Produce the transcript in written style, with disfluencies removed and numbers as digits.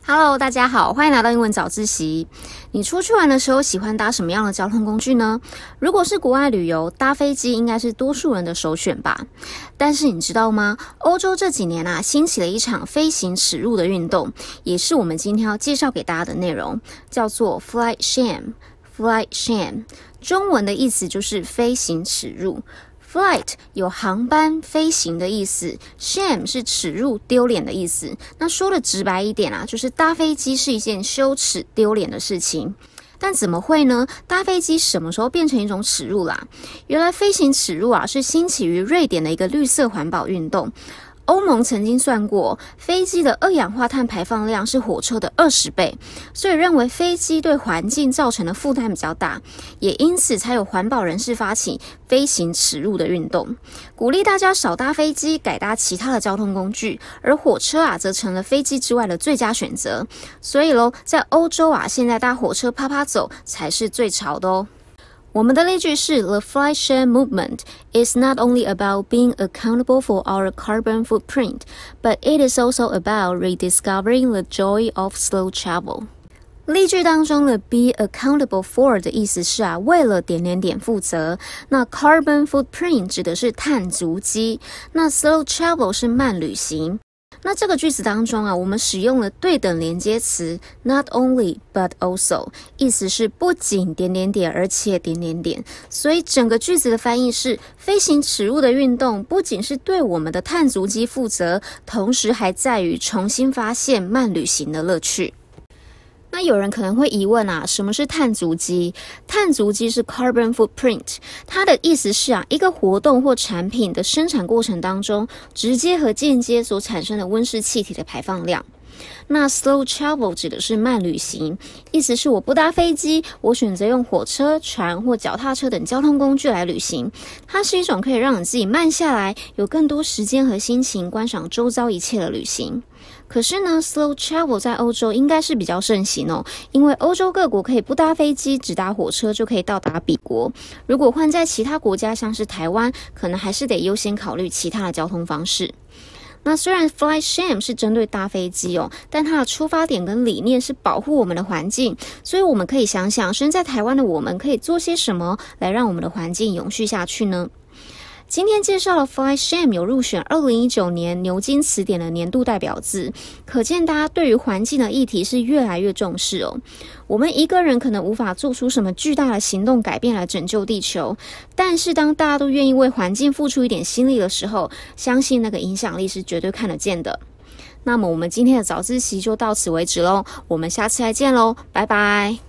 Hello， 大家好，欢迎来到英文早自习。你出去玩的时候喜欢搭什么样的交通工具呢？如果是国外旅游，搭飞机应该是多数人的首选吧。但是你知道吗？欧洲这几年兴起了一场飞行耻辱的运动，也是我们今天要介绍给大家的内容，叫做 Flight Shame。Flight Shame， 中文的意思就是飞行耻辱。Flight 有航班、飞行的意思 ，shame 是耻辱、丢脸的意思。那说的直白一点就是搭飞机是一件羞耻、丢脸的事情。但怎么会呢？搭飞机什么时候变成一种耻辱啦？原来飞行耻辱是兴起于瑞典的一个绿色环保运动。欧盟曾经算过，飞机的二氧化碳排放量是火车的20倍，所以认为飞机对环境造成的负担比较大，也因此才有环保人士发起飞行耻辱的运动，鼓励大家少搭飞机，改搭其他的交通工具，而火车则成了飞机之外的最佳选择。所以在欧洲现在搭火车趴趴走才是最潮的哦。我们的例句是 The flight shame movement is not only about being accountable for our carbon footprint, but it is also about rediscovering the joy of slow travel. 例句当中的 be accountable for 的意思是为了负责。那 carbon footprint 指的是碳足迹，那 slow travel 是慢旅行。那这个句子当中我们使用了对等连接词 not only but also， 意思是不仅而且所以整个句子的翻译是飞行耻辱的运动不仅是对我们的碳足迹负责，同时还在于重新发现慢旅行的乐趣。那有人可能会疑问什么是碳足迹？碳足迹是 carbon footprint， 它的意思是一个活动或产品的生产过程当中，直接和间接所产生的温室气体的排放量。那 slow travel 指的是慢旅行，意思是我不搭飞机，我选择用火车、船或脚踏车等交通工具来旅行。它是一种可以让你自己慢下来，有更多时间和心情观赏周遭一切的旅行。可是呢 slow travel 在欧洲应该是比较盛行因为欧洲各国可以不搭飞机，只搭火车就可以到达彼国。如果换在其他国家，像是台湾，可能还是得优先考虑其他的交通方式。那虽然 Flight Shame 是针对搭飞机但它的出发点跟理念是保护我们的环境，所以我们可以想想，身在台湾的我们可以做些什么来让我们的环境永续下去呢？今天介绍了 Flight Shame 有入选2019年牛津词典的年度代表字，可见大家对于环境的议题是越来越重视我们一个人可能无法做出什么巨大的行动改变来拯救地球，但是当大家都愿意为环境付出一点心力的时候，相信那个影响力是绝对看得见的。那么我们今天的早自习就到此为止咯，我们下次再见咯，拜拜。